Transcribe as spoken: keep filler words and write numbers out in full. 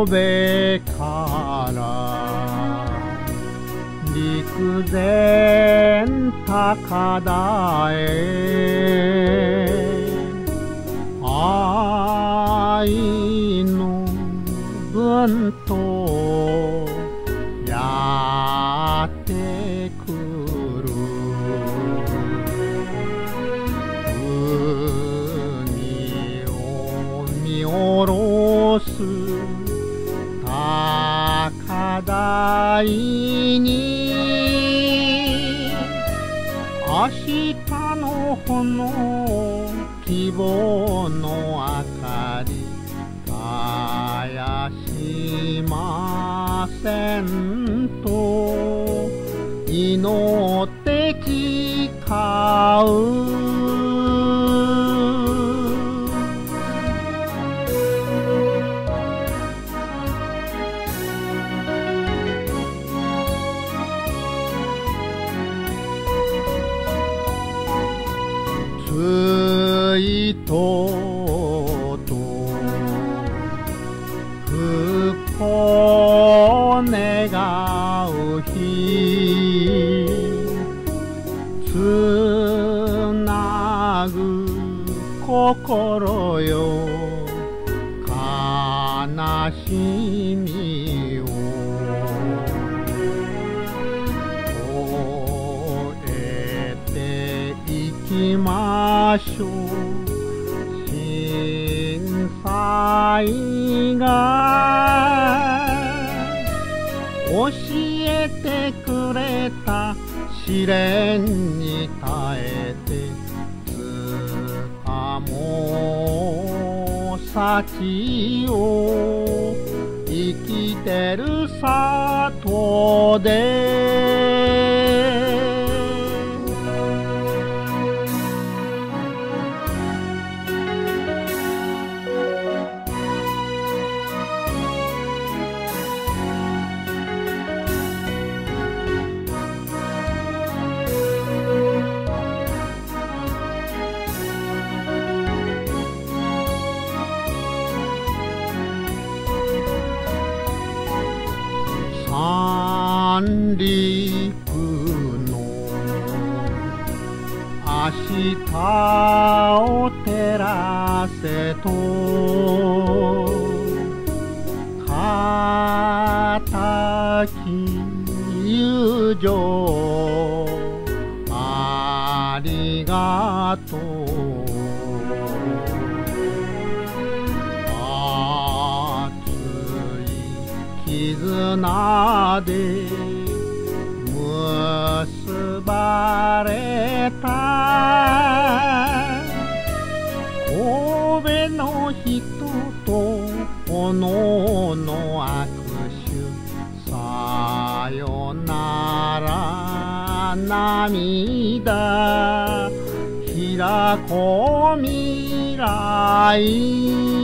べから陸前高田へ愛の分とやってくる海を見下ろす高台に明日の炎希望の明かり絶やしませんと祈って誓う追悼と復興願う日つなぐ心よ悲しみを行きましょう震災が教えてくれた試練に耐えて掴もう幸を生きてる里で三陸の明日を照らせと固き友情ありがとう絆で結ばれた神戸の人とおのおの握手さよなら涙開こう未来